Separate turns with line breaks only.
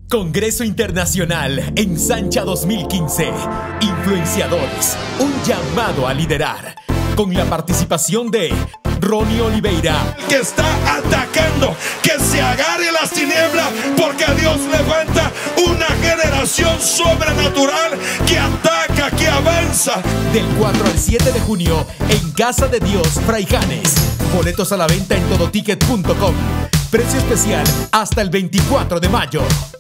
Congreso Internacional Ensancha 2015. Influenciadores, un llamado a liderar. Con la participación de Ronnie Oliveira.
Que está atacando, que se agarre las tinieblas, porque Dios levanta una generación sobrenatural que ataca, que avanza.
Del 4 al 7 de junio en Casa de Dios, Fraijanes. Boletos a la venta en todoticket.com. Precio especial hasta el 24 de mayo.